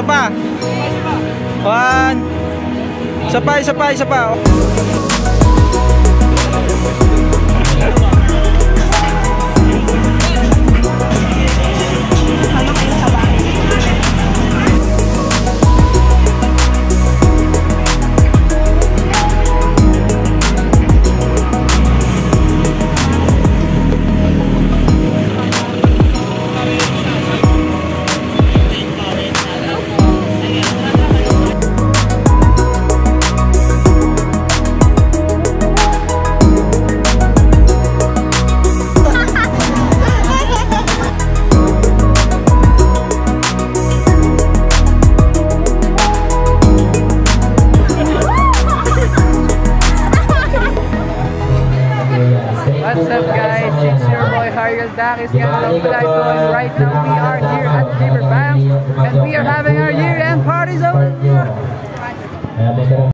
pa. 1. Isa pa. What's up guys, it's your boy Harry Dakis going right now. We are here at Riverbank and we are having our year-end parties over here.